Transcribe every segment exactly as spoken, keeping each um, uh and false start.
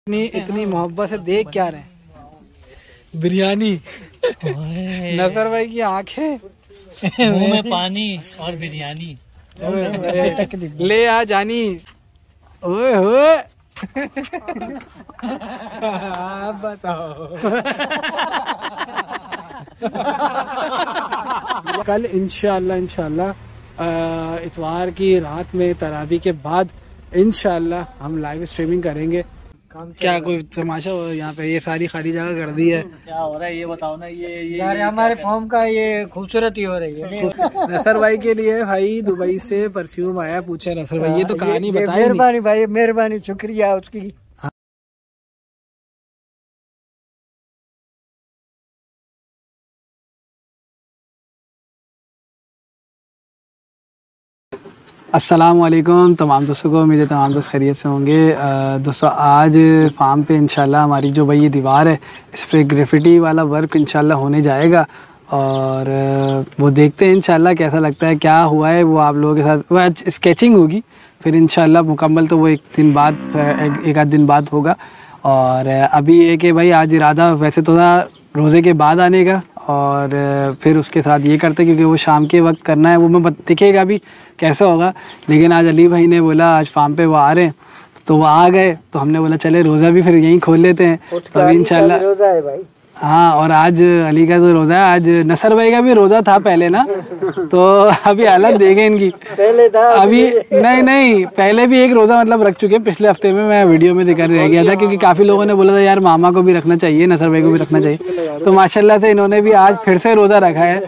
इतनी इतनी मोहब्बत से देख क्या रहे हैं? बिरयानी। नजर भाई की आंखें, मुंह में पानी और बिरयानी। ले आ जानी। ओए होए बताओ। कल इंशाल्लाह इंशाल्लाह इतवार की रात में तरावी के बाद इंशाल्लाह हम लाइव स्ट्रीमिंग करेंगे। क्या कोई तमाशा हो यहाँ पे? ये सारी खाली जगह कर दी है। क्या हो रहा है ये बताओ ना। ये ये यार हमारे फॉर्म का ये खूबसूरती हो रही है। नसर भाई के लिए भाई दुबई से परफ्यूम आया। पूछे नसर भाई, ये तो कहानी बताई। मेहरबानी भाई, मेहरबानी, शुक्रिया उसकी। अस्सलाम वालेकुम तमाम दोस्तों को। उम्मीद है तमाम दोस्त खैरियत से होंगे। दोस्तों आज फार्म पे इंशाल्लाह हमारी जो भाई ये दीवार है इस पर ग्रेफिटी वाला वर्क इंशाल्लाह होने जाएगा और वो देखते हैं इंशाल्लाह कैसा लगता है, क्या हुआ है। वो आप लोगों के साथ वो आज स्केचिंग होगी, फिर इंशाल्लाह मुकम्मल तो वो एक दिन बाद एक, एक आध दिन बाद होगा। और अभी ये कि भाई आज इरादा वैसे तो था रोज़े के बाद आने का और फिर उसके साथ ये करते क्योंकि वो शाम के वक्त करना है, वो मैं दिखेगा भी कैसा होगा। लेकिन आज अली भाई ने बोला आज फार्म पे वो आ रहे हैं तो वो आ गए, तो हमने बोला चले रोज़ा भी फिर यहीं खोल लेते हैं। तो अभी इंशाल्लाह रोजा है भाई। हाँ, और आज अली का तो रोज़ा है, आज नसर भाई का भी रोज़ा था पहले ना, तो अभी हालत देखें इनकी। पहले था अभी नहीं नहीं पहले भी एक रोज़ा मतलब रख चुके हैं। पिछले हफ्ते में मैं वीडियो में जिक्र रह गया था क्योंकि काफ़ी लोगों ने बोला था यार मामा को भी रखना चाहिए, नसर भाई को भी रखना चाहिए। तो माशाल्लाह से इन्होंने भी आज फिर से रोज़ा रखा है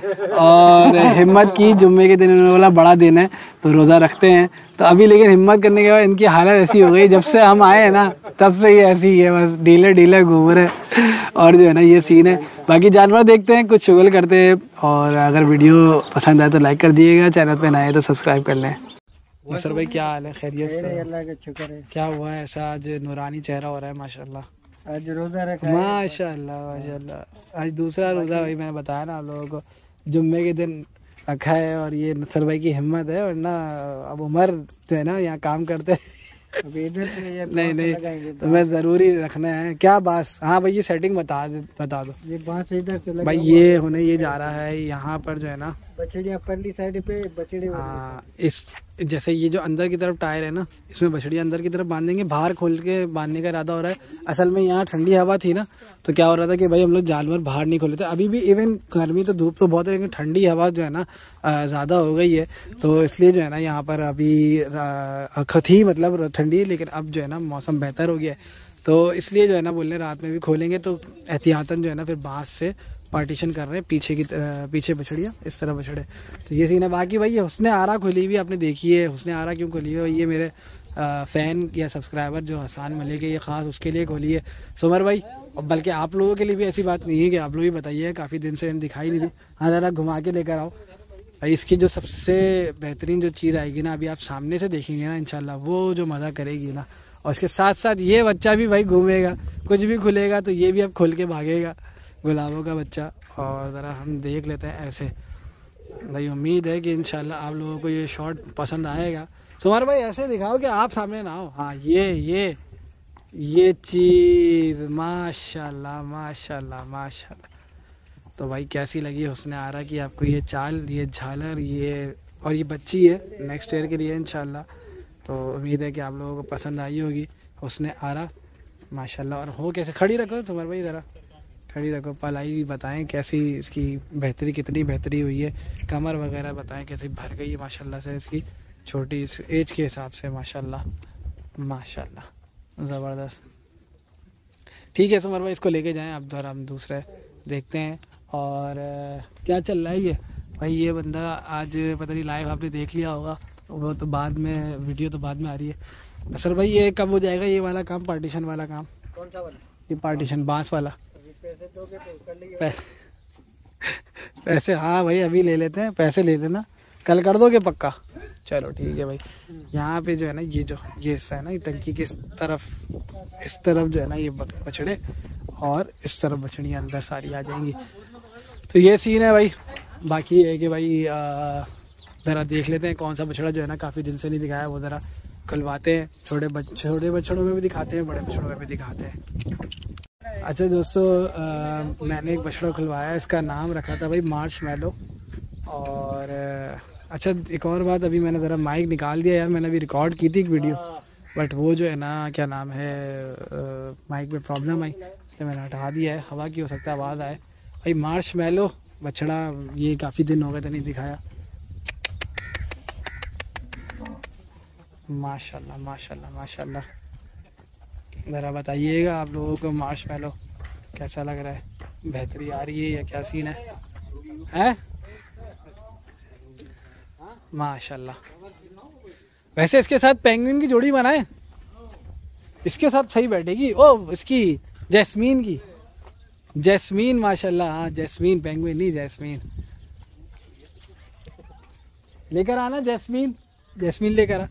और हिम्मत की। जुम्मे के दिन इन्होंने बोला बड़ा दिन है तो रोज़ा रखते हैं। तो अभी लेकिन हिम्मत करने के बाद इनकी हालत ऐसी हो गई, जब से हम आए हैं ना तब से ये ऐसी है, बस ढीले ढीले घूम रहे और जो है ना ये सीन है। बाकी जानवर देखते हैं, कुछ शुगल करते हैं और अगर वीडियो पसंद आए तो लाइक कर दिएगा, चैनल पे नए तो सब्सक्राइब कर लें। नसर भाई क्या हाल है? खैरियत से? अल्लाह का शुक्र है। क्या हुआ है ऐसा? आज नूरानी चेहरा हो रहा है माशाल्लाह। आज रोजा रखा है माशाल्लाह माशाल्लाह। आज दूसरा रोज़ा भाई मैंने बताया ना आप लोगों को, जुम्मे के दिन रखा है और ये नसर भाई की हिम्मत है। वरना अब उमर जो है ना यहाँ काम करते अभी इधर ये नहीं नहीं तो मैं ज़रूरी रखना है। क्या बास? हाँ भाई ये सेटिंग बता बता दो। ये बांस इधर से भाई ये होने ये जा रहा है यहाँ पर जो है ना बछड़ियाँ परली साइड पे बछड़े। हाँ, इस जैसे ये जो अंदर की तरफ टायर है ना इसमें बछड़ियाँ अंदर की तरफ बांधेंगे, बाहर खोल के बांधने का इरादा हो रहा है। असल में यहाँ ठंडी हवा थी ना तो क्या हो रहा था कि भाई हम लोग जानवर बाहर नहीं खोले थे। अभी भी इवन गर्मी तो धूप तो बहुत है लेकिन ठंडी हवा जो है ना ज़्यादा हो गई है, तो इसलिए जो है ना यहाँ पर अभी थी मतलब ठंडी, लेकिन अब जो है ना मौसम बेहतर हो गया है तो इसलिए जो है ना बोलने रात में भी खोलेंगे तो एहतियातन जो है ना फिर बांस से पार्टीशन कर रहे हैं पीछे की पीछे बछड़ियाँ, इस तरह बछड़े। तो ये सीन है। बाकी भाई ये हुस्ने आरा खुली हुई आपने देखी है। हुस्ने आरा क्यों खुली है? ये मेरे फ़ैन या सब्सक्राइबर जो हसान मलिक है ये ख़ास उसके लिए खोली है सुमर भाई, और बल्कि आप लोगों के लिए भी ऐसी बात नहीं है कि आप लोग ही बताइए, काफ़ी दिन से दिखाई नहीं दी। हाँ ज़रा घुमा के लेकर आओ भाई। इसकी जो सबसे बेहतरीन जो चीज़ आएगी ना अभी आप सामने से देखेंगे ना इंशाल्लाह, वो जो मज़ा करेगी ना। और इसके साथ साथ ये बच्चा भी भाई घूमेगा, कुछ भी खुलेगा तो ये भी अब खोल के भागेगा, गुलाबों का बच्चा। और ज़रा हम देख लेते हैं ऐसे भाई। उम्मीद है कि इंशाल्लाह आप लोगों को ये शॉट पसंद आएगा। सुमार भाई ऐसे दिखाओ कि आप सामने ना हो। हाँ ये ये ये चीज़ माशाल्लाह माशाल्लाह माशाल्लाह। तो भाई कैसी लगी हुस्ने आरा की आपको ये चाल, ये झालर, ये और ये बच्ची है नेक्स्ट ईयर के लिए इंशाल्लाह। तो उम्मीद है कि आप लोगों को पसंद आई होगी हुस्ने आरा माशाल्लाह। और हो कैसे? खड़ी रखो सुमर भाई, ज़रा खड़ी रखो, पलाई बताएं कैसी इसकी बेहतरी, कितनी बेहतरी हुई है। कमर वगैरह बताएं कैसी भर गई है माशाल्लाह से इसकी, छोटी इस एज के हिसाब से माशाल्लाह माशाल्लाह ज़बरदस्त। ठीक है सुमर भाई इसको लेके जाएं अब, ज़रा हम दूसरे देखते हैं। और क्या चल रहा है ये भाई? ये बंदा आज पता नहीं लाइव आपने देख लिया होगा, वो तो बाद में वीडियो तो बाद में आ रही है। असल भाई ये कब हो जाएगा ये वाला काम, पार्टीशन वाला काम? कौन सा वाला? ये पार्टीशन बांस वाला। पैसे दोगे तो कर लेंगे। पै, पैसे हाँ भाई अभी ले लेते हैं, पैसे ले लेना, कल कर दोगे पक्का? चलो ठीक है भाई। यहाँ पे जो है ना ये जो ये हिस्सा है ना, ये टंकी के इस तरफ इस तरफ जो है ना ये बछड़े और इस तरफ बछड़ियाँ अंदर सारी आ जाएंगी। तो ये सीन है भाई। बाकी है कि भाई ज़रा देख लेते हैं कौन सा बछड़ा जो है ना काफ़ी दिन से नहीं दिखाया, वो ज़रा खुलवाते हैं, छोटे बच छोटे बछड़ों में भी दिखाते हैं, बड़े बछड़ों में भी दिखाते हैं। अच्छा दोस्तों, आ, मैंने एक बछड़ा खुलवाया, इसका नाम रखा था भाई मार्श मैलो। और अच्छा एक और बात, अभी मैंने ज़रा माइक निकाल दिया यार, मैंने अभी रिकॉर्ड की थी एक वीडियो, बट वो जो है ना क्या नाम है, आ, माइक में प्रॉब्लम आई, इसलिए मैंने हटा दिया है। हवा की हो सकता है आवाज़ आए। भाई मार्श मैलो बछड़ा, ये काफ़ी दिन हो गए थे नहीं दिखाया। माशाल्लाह माशाल्लाह माशाल्लाह। ज़रा बताइएगा आप लोगों को मार्श मैलो कैसा लग रहा है, बेहतरी आ रही है या क्या सीन है? हैं माशाल्लाह। वैसे इसके साथ पेंगुइन की जोड़ी बनाए, इसके साथ सही बैठेगी। ओ इसकी जैस्मीन की, जैस्मीन माशाल्लाह। हाँ जैस्मीन, पेंगुइन नहीं जैस्मीन। लेकर आना जैस्मीन, जैस्मीन लेकर आ।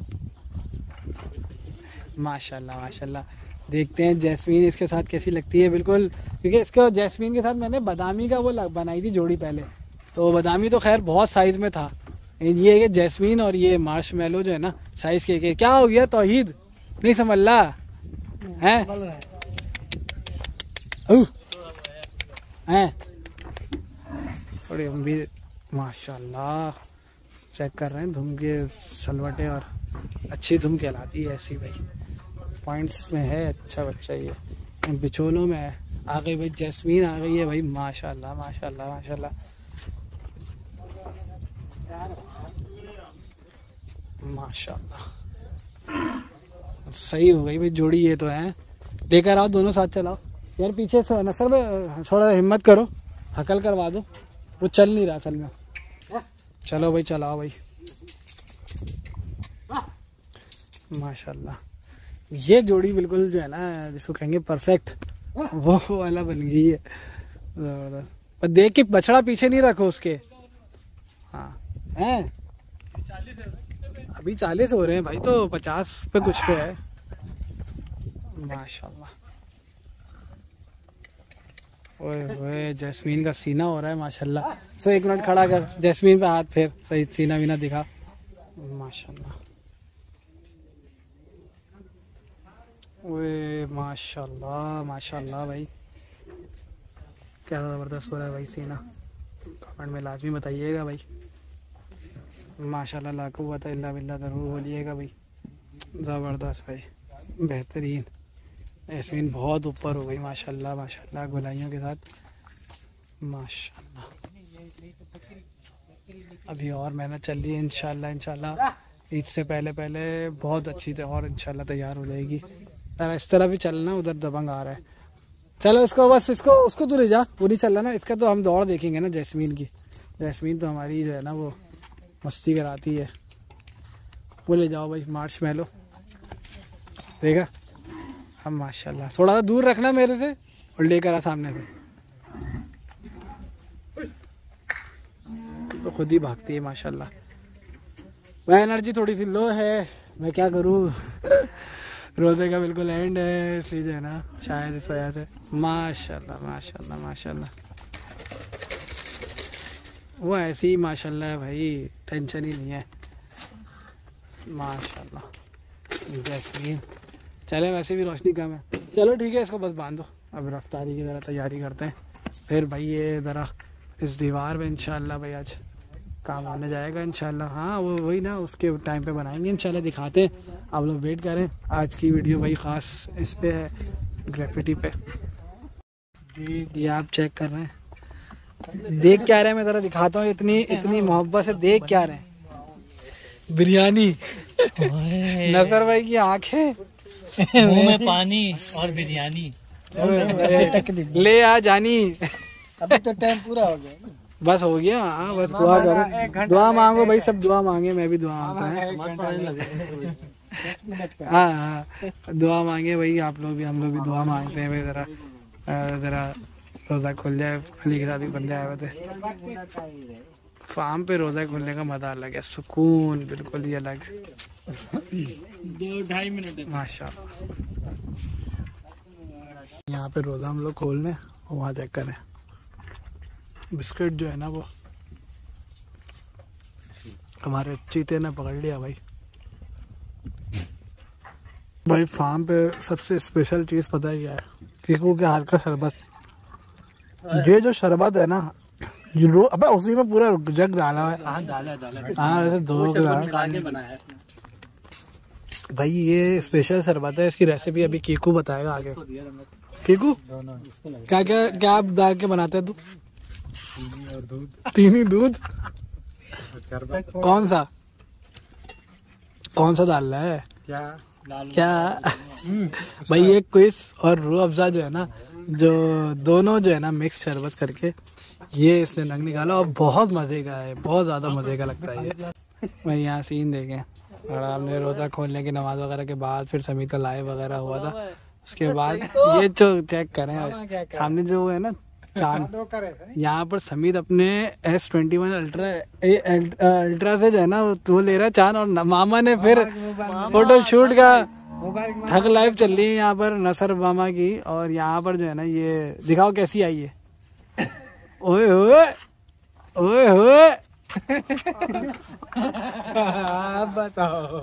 माशाल्लाह माशाल्लाह। देखते हैं जैस्मीन इसके साथ कैसी लगती है। बिल्कुल, क्योंकि इसको जैस्मीन के साथ मैंने बादामी का वो बनाई थी जोड़ी पहले, तो बादामी तो खैर बहुत साइज़ में था। ये है जैस्मीन और ये मार्श मैलो जो है ना साइज़ के, के क्या हो गया तौहीद नहीं समझ ला हैं हैं थोड़ी हम भी माशाल्लाह चेक कर रहे हैं। धुम के सलवटे और अच्छी धुम कहलाती है ऐसी भाई, पॉइंट्स में है अच्छा बच्चा। ये बिचौलों में है। आ गई भाई जैस्मीन, आ गई है भाई माशाल्लाह माशाल्लाह माशाल्लाह माशाल्लाह। सही हो गई भाई जोड़ी, ये तो है। लेकर आओ, दोनों साथ चलाओ यार। पीछे से नसर में थोड़ा हिम्मत करो, हकल करवा दो, वो चल नहीं रहा असल में। चलो भाई चलाओ भाई माशाल्लाह। ये जोड़ी बिल्कुल जो है ना जिसको कहेंगे परफेक्ट, वो वाला बन गई है जबरदस्त। पर देख के बछड़ा पीछे नहीं रखो उसके। हाँ हैं अभी चालीस हो रहे हैं भाई, तो पचास पे कुछ पे है माशाल्लाह। ओए ओए जैस्मीन का सीना हो रहा है माशाल्लाह। सो एक मिनट खड़ा कर, जैस्मीन पे हाथ फेर, सही सीना वीना दिखा माशाल्लाह। ओए माशाल्लाह माशाल्लाह भाई, क्या ज़बरदस्त हो रहा है भाई सीना। कमेंट में लाजमी बताइएगा भाई माशाल्लाह। ला कुव्वत इल्ला बिल्लाह ज़रूर बोलिएगा भाई। ज़बरदस्त भाई, बेहतरीन। जैस्मीन बहुत ऊपर हो गई माशाल्लाह माशाल्लाह, गुलाइयों के साथ माशाल्लाह। अभी और मेहनत चल रही है, इंशाल्लाह इंशाल्लाह ईद से पहले पहले बहुत अच्छी तरह और इंशाल्लाह तैयार हो जाएगी। यार इस तरह भी चलना, उधर दबंग आ रहा है। चलो इसको बस, इसको उसको तो ले जा, वो नहीं चल रहा ना। इसका तो हम दौड़ देखेंगे ना जैस्मीन की। जैस्मीन तो हमारी जो है ना वो मस्ती कराती है। वो ले जाओ भाई मार्श मैलो, देखा हम माशाल्लाह। थोड़ा सा दूर रखना मेरे से और लेकर आ सामने से, तो खुद ही भागती है माशाल्लाह। वह एनर्जी थोड़ी सी लो है, मैं क्या करूँ रोज़े का बिल्कुल एंड है, इसलिए जो है ना शायद इस वजह से। माशाल्लाह माशाल्लाह माशाल्लाह। वो ऐसी ही माशाल्लाह है भाई, टेंशन ही नहीं है माशाल्लाह। जैस्मीन चले, वैसे भी रोशनी कम है। चलो ठीक है, इसको बस बांधो। अब रफ्तारी की ज़रा तैयारी करते हैं, फिर भाई ये ज़रा इस दीवार पे इंशाल्लाह भाई आज काम होने जाएगा इंशाल्लाह। हाँ वो वही ना, उसके टाइम पे बनाएंगे इंशाल्लाह, दिखाते हैं। आप लोग वेट करें। आज की वीडियो भाई ख़ास इस पे है, ग्रेफिटी पे। ये आप चेक कर रहे हैं, देख क्या रहे हैं, मैं ज़रा दिखाता हूँ। इतनी इतनी मोहब्बत से देख क्या रहे हैं, बिरयानी। नसर भाई की आंखें, मुंह में पानी और बिरयानी। ले आ जानी। अभी तो टाइम पूरा हो गया, बस हो गया। हाँ बस दुआ करो, दुआ मांगो भाई, सब दुआ मांगे, मैं भी दुआ मांगता हूँ। हाँ हाँ दुआ मांगे भाई, आप लोग भी, हम लोग भी दुआ मांगते हैं भाई। ज़रा ज़रा रोज़ा खुल जाए। अली के साथ भी बंदे आए हुए थे। फार्म पे रोज़ा खुलने का मज़ा अलग है, सुकून बिल्कुल ही अलग। दो ढाई मिनट माशाल्लाह। यहाँ पे रोज़ा हम लोग खोलने, वहाँ चेक करें बिस्किट जो है ना वो हमारे चीते ने पकड़ लिया भाई। भाई फार्म पे सबसे स्पेशल चीज़ पता है क्या है? कीकू के हाथ का शरबत। ये जो शरबत है ना, जो अबे उसी में पूरा जग डाला है। हाँ डाला डाला हाँ ऐसे धो के आगे बनाया है भाई। ये स्पेशल शरबत है, इसकी रेसिपी अभी कीकू बताएगा आगे। कीकू क्या क्या क्या आप डाल के बनाते हैं तू? चीनी और दूध। चीनी दूध शरबत कौन सा कौन सा डाल रहा है क्या? क्या भाई? ये क्विज और रूह अफ़ज़ा जो है ना, जो दोनों जो है ना मिक्स शरबत करके ये इसने रंग निकाला और बहुत मजे का है, बहुत ज्यादा मजे का लगता है ये। भाई यहाँ सीन देखें, और हमने रोजा खोलने की नमाज वगैरह के बाद फिर समीर का लाइव वगैरह हुआ था, उसके बाद ये जो चेक करें सामने जो है ना चांद, यहाँ पर समीर अपने S twenty one ultra ultra से जो है ना वो ले रहा है चांद, और मामा ने फिर फोटो शूट का ठग लाइव चल रही है यहाँ पर नसर मामा की। और यहाँ पर जो है ना ये दिखाओ कैसी आई है। ओए होए ओए होए आप बताओ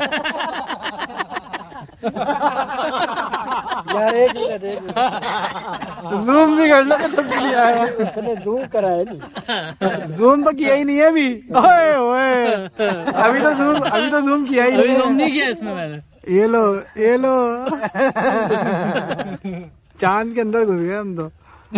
यार, एक मिनट एक मिनट जूम भी कर लो तो किया है। उसने जूम करा है नहीं, जूम तो किया ही नहीं है अभी। ओए ओए अभी तो जूम अभी तो जूम किया ही अभी नहीं जूम है। नहीं किया इसमें मैंने। ये लो ये लो चांद के अंदर घुस गए हम तो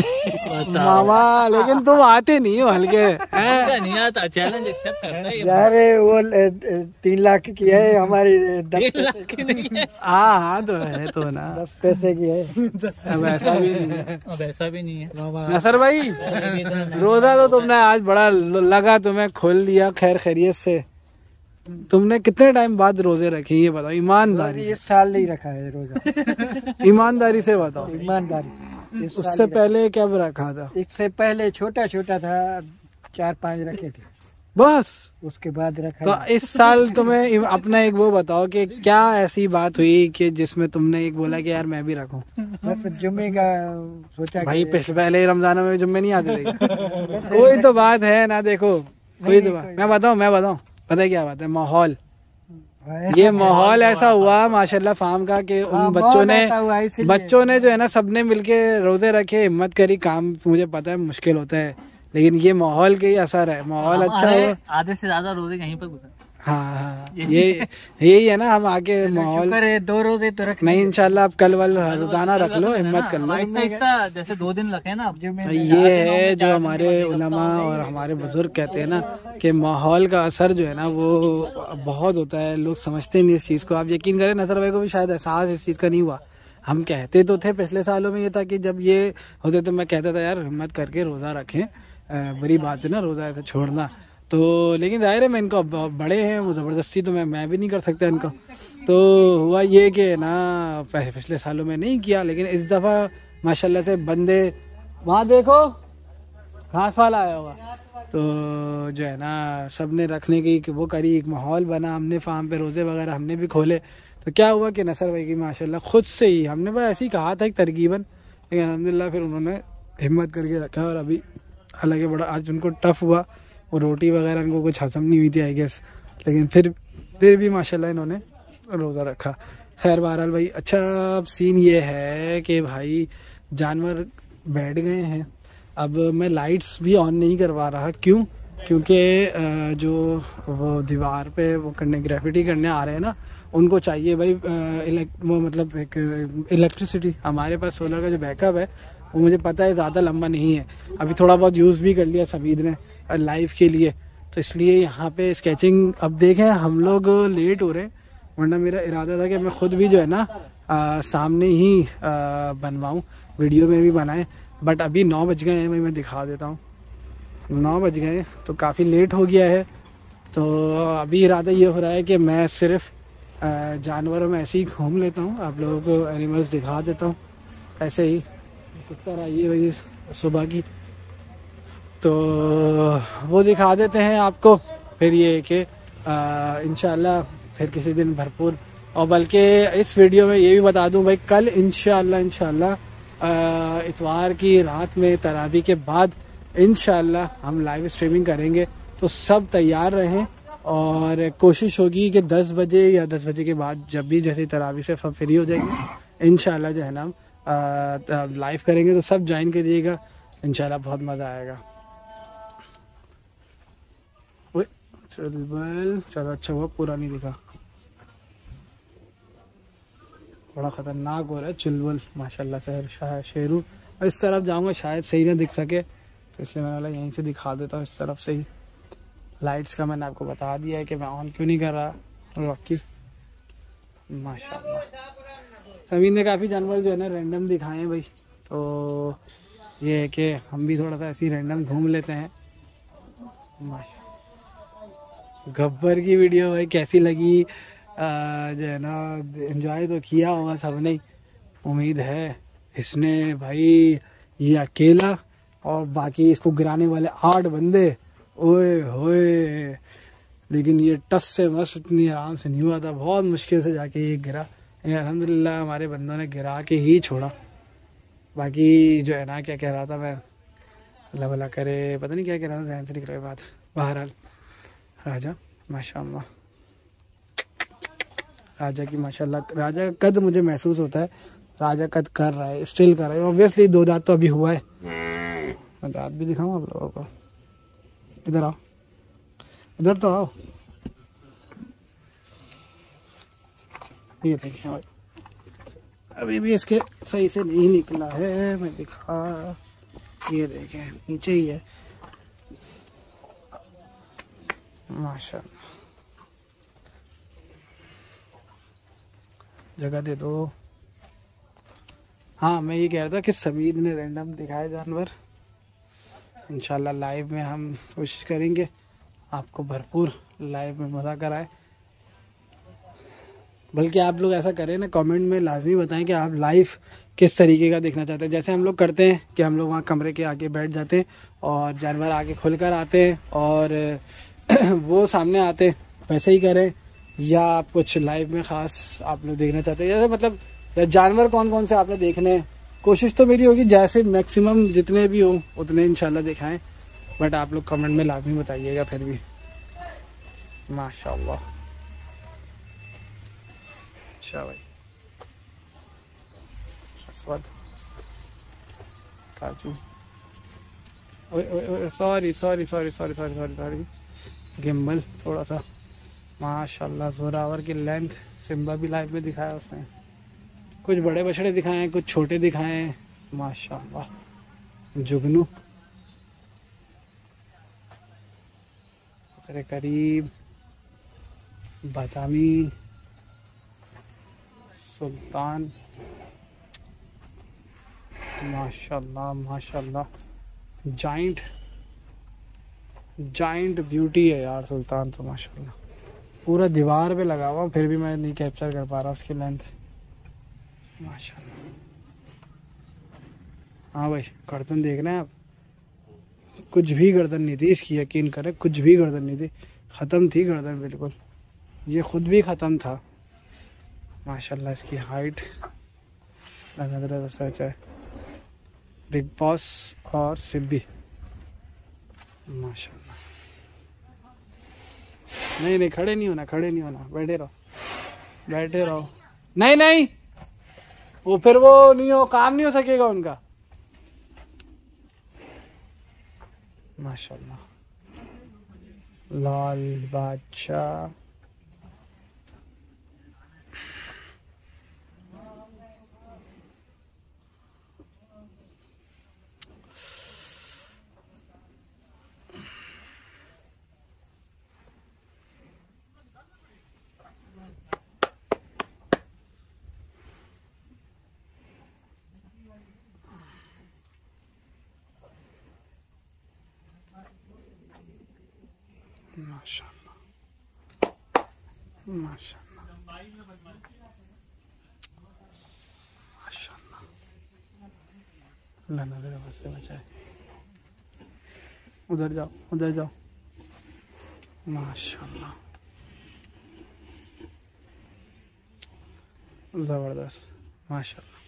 मामा। लेकिन तुम आते नहीं हो हल्के ऐसा नहीं आता, चैलेंज एक्सेप्ट करता है ये। यार वो ल- तीन लाख की है, हमारी दस एक लाख की नहीं है। हाँ हाँ तो है तो ना, दस पैसे की है। अब ऐसा भी नहीं है। अब ऐसा भी नहीं है। नसर भाई रोजा तो तुमने आज बड़ा लगा तुम्हें खोल लिया खैर खैरियत से। तुमने कितने टाइम बाद रोजे रखे ये बताओ, ईमानदारी इस साल नहीं रखा है रोजा, ईमानदारी से बताओ। ईमानदारी। इस साल उससे नहीं पहले कब रखा था? रखा। इससे पहले छोटा छोटा था, चार पांच रखे थे, बस। उसके बाद रखा तो नहीं। इस साल तुम्हें इम- अपना एक वो बताओ कि क्या ऐसी बात हुई कि जिसमें तुमने एक बोला कि यार मैं भी रखूं। बस जुम्मे का सोचा भाई कि- पिछले पहले रमजानों में जुम्मे नहीं आते थे क्या? कोई तो बात है ना, देखो कोई तो बात। मैं बताऊं मैं बताऊं पता है क्या बात है? माहौल। ये माहौल ऐसा हुआ माशाल्लाह फार्म का कि उन हाँ, बच्चों माहौल ने ऐसा हुआ, इसीलिए। बच्चों ने जो है ना सबने मिलके रोजे रखे, हिम्मत करी। काम मुझे पता है मुश्किल होता है, लेकिन ये माहौल के ही असर है। माहौल अच्छा हमारे हो। आधे से ज्यादा रोजे कहीं पर गुजरे। हाँ हाँ ये यही है ना, हम आके माहौल शुक्र है दो रोजे तो रख नहीं इंशाल्लाह। अब कल वाल रोजाना रख लो, हिम्मत कर लो। ऐसा ऐसा जैसे दो दिन रखे ना। जुम्मे ये है जो हमारे उलमा और हमारे बुजुर्ग कहते हैं ना कि माहौल का असर जो है ना वो बहुत होता है। लोग समझते नहीं इस चीज़ को। आप यकीन करें नसर भाई को भी शायद एहसास इस चीज़ का नहीं हुआ। हम कहते तो थे पिछले सालों में, ये था कि जब ये होते तो मैं कहता था यार हिम्मत करके रोज़ा रखें, बड़ी बात है ना रोज़ा ऐसे छोड़ना। तो लेकिन जाहिर है मैं इनको अब बड़े हैं, वो ज़बरदस्ती तो मैं मैं भी नहीं कर सकता इनको। तो हुआ ये कि ना पिछले सालों में नहीं किया, लेकिन इस दफ़ा माशाल्लाह से बंदे वहाँ देखो घास वाला आया होगा, तो जो है ना सब ने रखने की वो करी, एक माहौल बना। हमने फार्म पे रोज़े वगैरह हमने भी खोले। तो क्या हुआ कि नसर भाई की माशाल्लाह खुद से ही हमने भाई ऐसे ही कहा था एक तरकीबन, लेकिन अल्हम्दुलिल्लाह फिर उन्होंने हिम्मत करके रखा। और अभी हालांकि बड़ा आज उनको टफ़ हुआ, वो रोटी वगैरह इनको कुछ हजम नहीं हुई थी आई गेस, लेकिन फिर फिर भी माशाल्लाह इन्होंने रोज़ा रखा। खैर बहरहाल भाई अच्छा सीन ये है कि भाई जानवर बैठ गए हैं। अब मैं लाइट्स भी ऑन नहीं करवा रहा, क्यों? क्योंकि जो वो दीवार पे वो करने ग्रेफिटी करने आ रहे हैं ना, उनको चाहिए भाई इलेक्ट वो मतलब एक इलेक्ट्रिसिटी। हमारे पास सोलर का जो बैकअप है वो मुझे पता है ज़्यादा लंबा नहीं है, अभी थोड़ा बहुत यूज़ भी कर लिया समीद ने लाइव के लिए, तो इसलिए यहाँ पे स्केचिंग अब देखें हम लोग लेट हो रहे हैं, वरना मेरा इरादा था कि मैं ख़ुद भी जो है ना आ, सामने ही बनवाऊँ, वीडियो में भी बनाएं। बट अभी नौ बज गए हैं भाई, मैं दिखा देता हूँ नौ बज गए तो काफ़ी लेट हो गया है। तो अभी इरादा ये हो रहा है कि मैं सिर्फ जानवरों में ऐसे ही घूम लेता हूँ, आप लोगों को एनिमल्स दिखा देता हूँ ऐसे ही। कुछ तरह ये भाई सुबह की तो वो दिखा देते हैं आपको। फिर ये कि इंशाल्लाह फिर किसी दिन भरपूर, और बल्कि इस वीडियो में ये भी बता दूं भाई कल इंशाल्लाह इंशाल्लाह इतवार की रात में तरावी के बाद इंशाल्लाह हम लाइव स्ट्रीमिंग करेंगे, तो सब तैयार रहें। और कोशिश होगी कि दस बजे या दस बजे के बाद जब भी जैसे तरावी से सब फ्री हो जाएंगे इंशाल्लाह जो है ना लाइव करेंगे, तो सब ज्वाइन करिएगा, इंशाल्लाह बहुत मज़ा आएगा। चल चलो अच्छा हुआ पूरा नहीं दिखा, बड़ा ख़तरनाक हो रहा है चुलबुल माशाल्लाह से शायद शेरू। और इस तरफ जाऊंगा शायद सही ना दिख सके, तो इसलिए मैंने बोला यहीं से दिखा देता हूँ इस तरफ से ही। लाइट्स का मैंने आपको बता दिया है कि मैं ऑन क्यों नहीं कर रहा। बाकी माशाल्लाह समीर ने काफ़ी जानवर जो है ना रैंडम दिखाए हैं भाई, तो ये है कि हम भी थोड़ा सा ऐसे ही रैंडम घूम लेते हैं। माशा गब्बर की वीडियो भाई कैसी लगी, आ, जो है ना एंजॉय तो किया होगा सबने, उम्मीद है। इसने भाई ये अकेला और बाकी इसको गिराने वाले आठ बंदे, ओए होए, लेकिन ये टस से मस इतनी आराम से नहीं हुआ था, बहुत मुश्किल से जाके ये गिरा। ये अल्हम्दुलिल्लाह हमारे बंदों ने गिरा के ही छोड़ा। बाकी जो है ना क्या कह रहा था मैं, अल्लाह भला करे, पता नहीं क्या कह रहा था, ध्यान से निकल गई बात। बहरहाल राजा माशाल्लाह, राजा की माशाल्लाह, राजा का कद मुझे महसूस होता है, राजा कद कर रहा है, स्टिल कर रहा है। ऑब्वियसली दो दांत तो अभी हुआ है, मैं दांत भी दिखाऊँ आप लोगों को। इधर आओ, इधर तो आओ, ये देखें भाई अभी भी इसके सही से नहीं निकला है, मैं दिखा, ये देखें नीचे ही है माशाल्लाह। जगह दे दो। हाँ मैं ये कह रहा था कि समीर ने रैंडम दिखाए जानवर, इंशाल्लाह लाइव में हम कोशिश करेंगे आपको भरपूर लाइव में मज़ा कराए। बल्कि आप लोग ऐसा करें ना, कमेंट में लाजमी बताएं कि आप लाइव किस तरीके का देखना चाहते हैं। जैसे हम लोग करते हैं कि हम लोग वहाँ कमरे के आगे बैठ जाते हैं और जानवर आगे खुल कर आते हैं और वो सामने आते, वैसे ही करें। या आप कुछ लाइव में ख़ास आप लोग देखना चाहते हैं, जैसे मतलब या जानवर कौन कौन से आपने देखने हैं, कोशिश तो मेरी होगी जैसे मैक्सिमम जितने भी हों उतने इंशाल्लाह दिखाएं, बट आप लोग कमेंट में लाजमी बताइएगा फिर भी। माशाल्लाह अच्छा भाई, अस्वद काजू, sorry sorry sorry sorry sorry sorry sorry gimbal थोड़ा सा। माशाल्लाह जोरावर की लेंथ, सिम्बा भी लाइव में दिखाया उसने, कुछ बड़े बछड़े दिखाए हैं, कुछ छोटे दिखाए हैं माशाल्लाह। जुगनू तेरे करीब, बादामी, सुल्तान माशाल्लाह माशाल्लाह, जाइंट जाइंट ब्यूटी है यार सुल्तान तो माशाल्लाह, पूरा दीवार पे लगा हुआ, फिर भी मैं नहीं कैप्चर कर पा रहा उसकी लेंथ माशाल्लाह। हाँ भाई गर्दन देख रहे हैं आप, कुछ भी गर्दन नहीं थी इसकी, यकीन करें कुछ भी गर्दन नहीं थी, ख़त्म थी गर्दन बिल्कुल, ये खुद भी ख़त्म था माशाल्लाह। इसकी हाइट नजर सच है, बिग बॉस और सिब्बी माशाल्लाह। नहीं नहीं खड़े नहीं होना, खड़े नहीं होना, बैठे रहो बैठे रहो, नहीं नहीं वो फिर वो नहीं हो, काम नहीं हो सकेगा उनका माशाल्लाह। लाल बादशाह माशाल्लाह माशाल्लाह माशाल्लाह, अल्लाह नजर बस से बचाए। उधर जाओ उधर जाओ माशाल्लाह, ज़बरदस्त माशाल्लाह।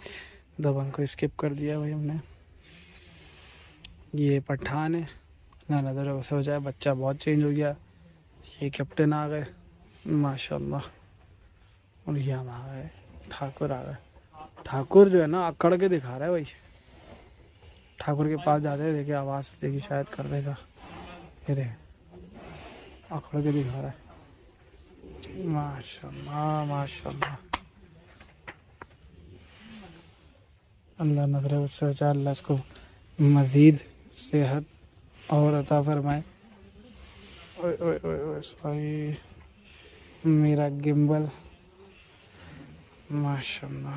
दबंग को स्किप कर दिया भाई हमने। ये पठान है, ना नजर वैसे हो जाए। बच्चा बहुत चेंज हो गया। ये कैप्टन आ गए माशाल्लाह, और ये हम आ गए, ठाकुर आ गए। ठाकुर जो है ना अकड़ के दिखा रहा है भाई। ठाकुर के पास जाते हैं, देखिए आवाज़ देखिए शायद कर देगा। ये देख अकड़ के दिखा रहा है माशाल्लाह माशाल्लाह। अल्लाह नजर उससे बचा, अल्लाह इसको मज़ीद सेहत और अता फरमाए। ओए ओए ओए ओए सॉरी मेरा गिम्बल माशाल्लाह।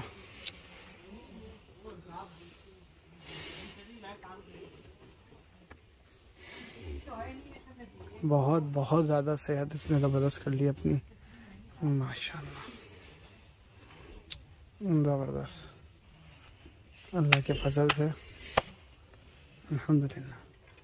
बहुत बहुत ज़्यादा सेहत इसने ज़बरदस्त कर ली अपनी माशाल्लाह, ज़बरदस्त। अल्लाह के फजल से अल्हम्दुलिल्लाह।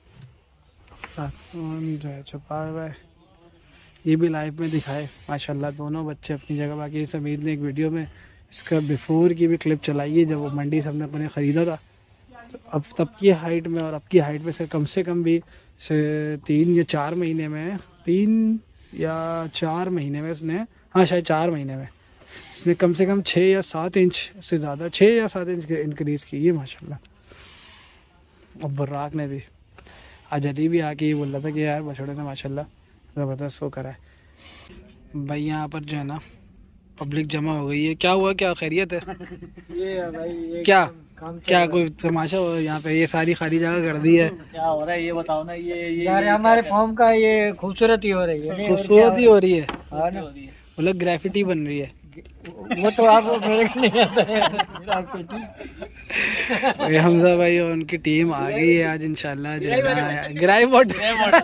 जो है छुपा हुआ है, ये भी लाइव में दिखाए माशाल्लाह दोनों बच्चे अपनी जगह। बाकी समीद ने एक वीडियो में इसका बिफोर की भी क्लिप चलाई है, जब वो मंडी से हमने अपने ख़रीदा था। तो अब तब की हाइट में और अब की हाइट में से कम से कम भी से तीन या चार महीने में तीन या चार महीने में इसने, हाँ शायद चार महीने में इसने कम से कम छः या सात इंच से ज़्यादा छः या सात इंच इंक्रीज़ की है माशाल्लाह। और बुर्राक ने भी, आज अली भी आके ये बोल रहा था कि यार बछड़े ने माशाल्लाह ज़बरदस्त वो करा है भाई। यहाँ पर जो है ना पब्लिक जमा हो गई है। क्या हुआ, क्या खैरियत है? ये भाई ये क्या काम क्या कोई तमाशा हो यहाँ पे? ये सारी खाली जगह कर दी है, क्या हो रहा है ये बताओ ना। ये ये यार हमारे फॉर्म का ये खूबसूरती हो रही है। खूबसूरती हो रही है, हाँ ना? मतलब ग्राफिटी बन रही है। वो तो आपको मेरे को नहीं आता है। भाई हमजा भाई और उनकी टीम आ गई है आज इंशाल्लाह जो है ना। ग्राई बोट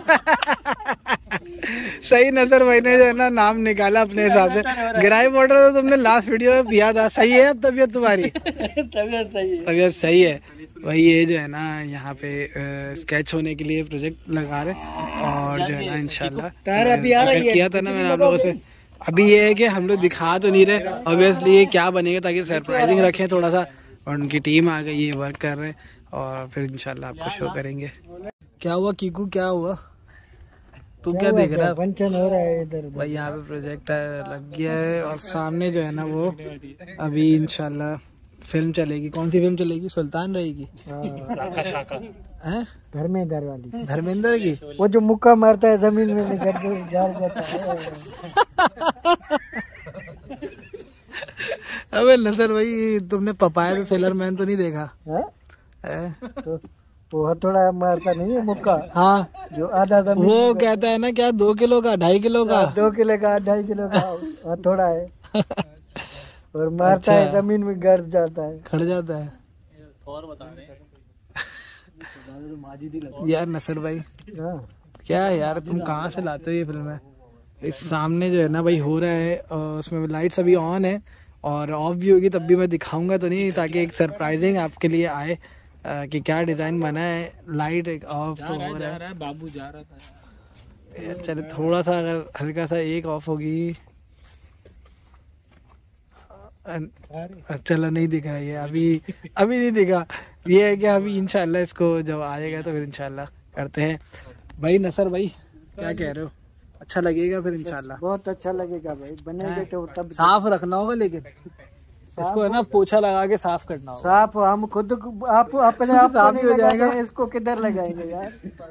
सही नजर भाई ने जो है ना नाम निकाला अपने हिसाब से। ग्राई वाटर तो तुमने लास्ट वीडियो में पिया था। सही है अब तबीयत तुम्हारी? तबीयत सही है, तबीयत सही है भाई। ये जो है ना यहाँ पे स्केच होने के लिए प्रोजेक्ट लगा रहे और जो है ना इंशाल्लाह किया था ना मैंने आप लोगों से। अभी ये है कि हम लोग दिखा तो नहीं रहे ऑब्वियसली ये क्या बनेगा, ताकि सरप्राइजिंग रखें थोड़ा सा। और उनकी टीम आ गई है, वर्क कर रहे हैं और फिर इंशाल्लाह आपको शो करेंगे। क्या हुआ कीकू, क्या हुआ? तू क्या देख रहा है? फंक्शन हो रहा है इधर भाई यहाँ पे प्रोजेक्ट लग गया है और सामने जो है ना वो अभी इंशाल्लाह फिल्म चलेगी। कौन सी फिल्म चलेगी? सुल्तान रहेगी हैं? घर में घर वाली धर्मेंद्र की। वो जो मुक्का मारता है जमीन में घर को जाल जाता है। अबे नसर भाई तुमने पपाया तो सेलर मैन तो नहीं देखा है? है? तो वो थोड़ा मारता नहीं है मुक्का, हाँ जो आधा जमीन वो कहता है ना क्या दो किलो का ढाई किलो का दो किलो का ढाई किलो का थोड़ा है और मारता है जमीन में गिर जाता है, खड़ जाता है। और बता रहे हैं यार नसर भाई क्या है यार, तुम कहाँ से लाते हो ये फिल्में? इस सामने जो है ना भाई हो रहा है और उसमें लाइट्स अभी ऑन है और ऑफ भी होगी तब भी मैं दिखाऊंगा तो नहीं, ताकि एक सरप्राइजिंग आपके लिए आए आ, कि क्या डिजाइन बना है। लाइट एक ऑफ तो हो रहा है, बाबू जा रहा था यार। चले थोड़ा सा अगर हल्का सा एक ऑफ होगी, चलो नहीं दिखा ये अभी अभी नहीं दिखा। ये है कि अभी इंशाल्लाह इसको जब आएगा तो फिर इंशाल्लाह करते हैं। भाई नसर भाई क्या कह रहे हो? अच्छा लगेगा फिर इंशाल्लाह? बहुत अच्छा लगेगा भाई, बनेगा तो तब। साफ रखना होगा लेकिन इसको है ना पोछा लगा के साफ करना होगा। साफ हम खुद आप अपने आप साफ हो जाएगा, इसको किधर लगाएंगे यार?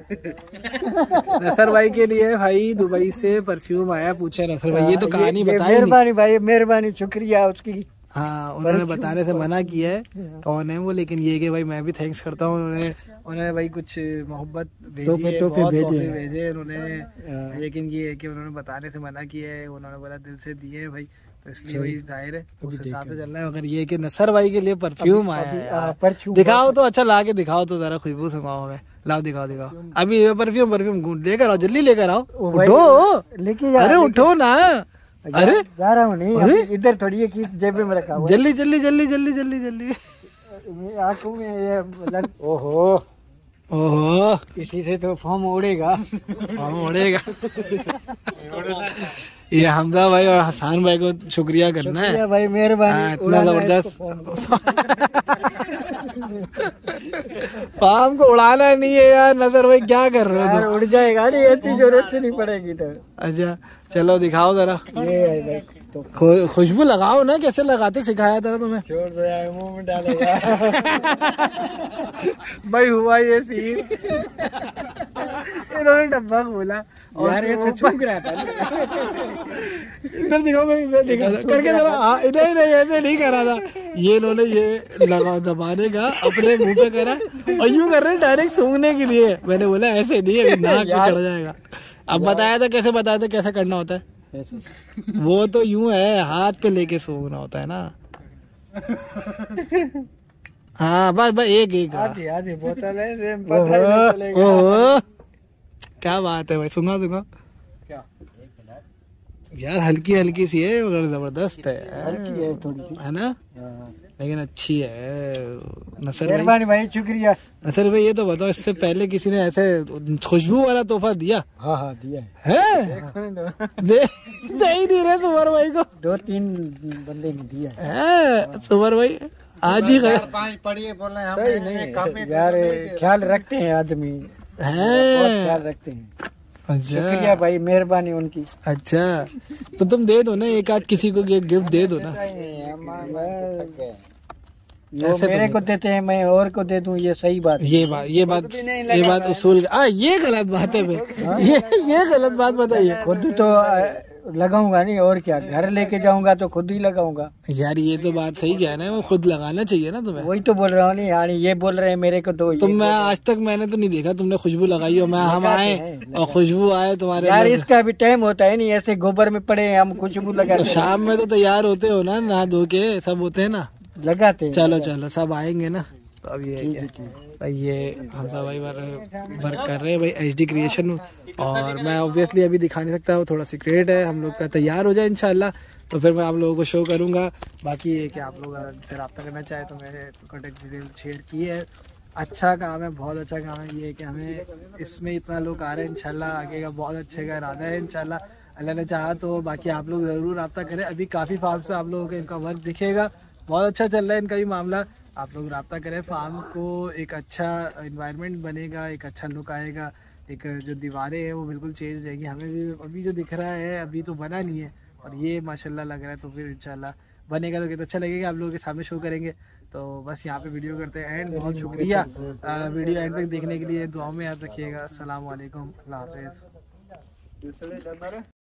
नसर भाई के लिए भाई दुबई से परफ्यूम आया, पूछे नसर भाई ये तो कहानी बताई। मेहरबानी भाई, मेहरबानी, शुक्रिया उसकी। हाँ उन्होंने बताने से मना किया है कौन है वो, लेकिन ये कि भाई मैं भी थैंक्स करता हूँ। उन्होंने उन्होंने भाई कुछ मोहब्बत भेजी है, बहुत तोहफे भेजे उन्होंने, लेकिन ये है कि उन्होंने बताने से मना किया है। उन्होंने बोला दिल से दिए है भाई, तो इसलिए वही जाहिर है उस हिसाब से चल रहा है। अगर ये कि नसर भाई के लिए परफ्यूम आया है, दिखाओ तो अच्छा ला के दिखाओ तो जरा खुशबू सुनाओ हमें। लाओ दिखाओ दिखाओ अभी परफ्यूम परफ्यूम लेकर आओ, जल्दी लेकर आओ। उठो लेके, अरे उठो ना, अरे जा रहा हूँ नहीं, इधर थोड़ी है कि जेब में रखा हुआ। जल्दी जल्दी जल्दी जल्दी जल्दी जल्दी आंखों में ये ओहो ओहो, इसी से तो फॉर्म उड़ेगा। फॉर्म उड़ेगा। ये हमजा भाई और हसान भाई को शुक्रिया करना है शुक्रिया भाई, मेहरबानी। हाँ, इतना उड़ाना है जबरदस्त इसको फार्म। फार्म को उड़ाना नहीं है यार। नजर भाई क्या कर रहे हो यार तुम? उड़ जाएगा नहीं, ऐसी जरूरत से नहीं पड़ेगी तो। अच्छा चलो दिखाओ जरा। ये है भाई, तो खु- खुशबू लगाओ ना, कैसे लगाते सिखाया था तुम्हें? छोड़ दो यार, मुंह में डालेगा। भाई हुआ ये सीन। इन्होंने डब्बा खोला और यार ये वो तो छूक रहा था। इधर दिखाओ, मैं इधर दिखा था करके जरा। हाँ, इधर नहीं, ऐसे नहीं करा था ये। इन्होंने ये लगा दबाने का अपने मुंह पे करा और यूं कर रहे हैं डायरेक्ट सूंघने के लिए। मैंने बोला ऐसे नहीं, अभी नाक पे चढ़ जाएगा। अब बताया था कैसे, बताया था कैसे करना होता है। वो तो यूं है, हाथ पे लेके सूंघना होता है ना। हाँ बस बस एक एक। आधी आधी बोतल है, रेम पता ही नहीं चलेगा। ओहो क्या बात है भाई, सुना सुना क्या यार, हल्की हल्की सी है मगर जबरदस्त है। हल्की है थोड़ी सी। है ना, लेकिन अच्छी है। नसर भाई, मेहरबानी भाई, शुक्रिया। नसर भाई ये तो बताओ, इससे पहले किसी ने ऐसे खुशबू वाला तोहफा दिया हाँ हाँ दिया है। है? दे दे ही नहीं रहे सुमर भाई को। दो तीन बंदे ने दिया है। है सुमर भाई आज ही गए पाँच पढ़िए बोल रहे हैं सही नहीं यार, ख्याल रखते हैं आदमी, बहुत है। ख्याल रखते हैं। अच्छा शुक्रिया भाई, मेहरबानी उनकी। अच्छा तो तुम दे दो ना, एक आध किसी को ये गिफ्ट दे दो ना। वो ऐसे तो मेरे नहीं। को देते हैं, मैं और को दे दूं, ये सही बात है। ये बात ये बात ये बात उसूल आ ये गलत बात है भाई। ये ये गलत बात बताइए। खुद तो अ, लगाऊंगा नहीं, और क्या, घर लेके जाऊंगा तो खुद ही लगाऊंगा। यार ये तो बात सही कहना है, वो खुद लगाना चाहिए ना तुम्हें। वही तो बोल रहा हूँ नहीं, यानी ये बोल रहे हैं मेरे को तो ये तुम, मैं बोल रहे हैं। आज तक मैंने तो नहीं देखा तुमने खुशबू लगाई हो। मैं हम लगाते आए हैं, और खुशबू आए तुम्हारे यार अंदर। इसका भी टाइम होता है नहीं, ऐसे गोबर में पड़े हैं, हम खुशबू तो लगाते हैं। शाम में तो तैयार होते हो ना, नहा धो के सब होते हैं ना। लगाते हैं। चलो चलो सब आएंगे ना। तो अब ये ठीक क्या है, ठीक है। भाई, ये हमसा भाई वर्क वर्क कर रहे हैं भाई एच डी क्रिएशन। और मैं ऑब्वियसली अभी दिखा नहीं सकता, वो थोड़ा सीक्रेट है। हम लोग का तैयार हो जाए इंशाल्लाह तो फिर मैं आप लोगों को शो करूंगा। बाकी ये कि आप लोग अगर मुझसे रब्ता करना चाहे तो मैंने कॉन्टेक्ट डिटेल शेयर की है। अच्छा काम है, बहुत अच्छा काम है। ये कि हमें इसमें इतना लोग आ रहे हैं, इंशाल्लाह आगे का बहुत अच्छे का इरादा है इंशाल्लाह, अल्लाह ने चाहा तो। बाकी आप लोग ज़रूर रब्ता करें। अभी काफ़ी फार्म्स पे आप लोगों को इनका वर्क दिखेगा, बहुत अच्छा चल रहा है इनका भी मामला। आप लोग रब्ता करें, फार्म को एक अच्छा इन्वायरमेंट बनेगा, एक अच्छा लुक आएगा। एक जो दीवारें हैं वो बिल्कुल चेंज हो जाएगी। हमें भी अभी जो दिख रहा है अभी तो बना नहीं है, और ये माशाल्लाह लग रहा है, तो फिर इंशाल्लाह बनेगा तो कितना अच्छा लगेगा, आप लोगों के सामने शो करेंगे। तो बस यहाँ पे वीडियो करते हैं एंड। बहुत शुक्रिया आ, वीडियो एंड तक देखने के लिए। दुआओं में याद रखिएगा। अस्सलाम वालेकुम, अल्लाह हाफ़िज़।